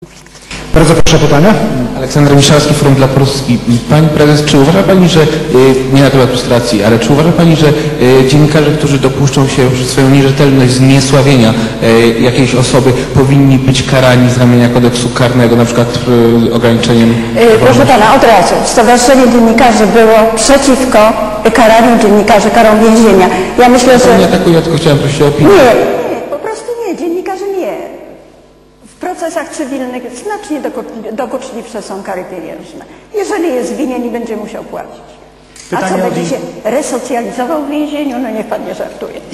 Bardzo proszę pytania. Aleksander Miszalski, Forum dla Polski. Pani prezes, czy uważa Pani, że, nie na temat lustracji, ale czy uważa Pani, że dziennikarze, którzy dopuszczą się przez swoją nierzetelność zniesławienia jakiejś osoby, powinni być karani z ramienia kodeksu karnego, na przykład ograniczeniem? Proszę Pana, od razu. Stowarzyszenie Dziennikarzy było przeciwko karaniu dziennikarzy karą więzienia. Ja myślę, że... Nie atakuję, tylko chciałem prosić o opinię. Nie, po prostu nie. Dziennikarzy nie. W procesach cywilnych znacznie dokuczliwsze są kary pieniężne. Jeżeli jest winien i będzie musiał płacić. A co, będzie się resocjalizował w więzieniu? No niech Pan nie żartuje.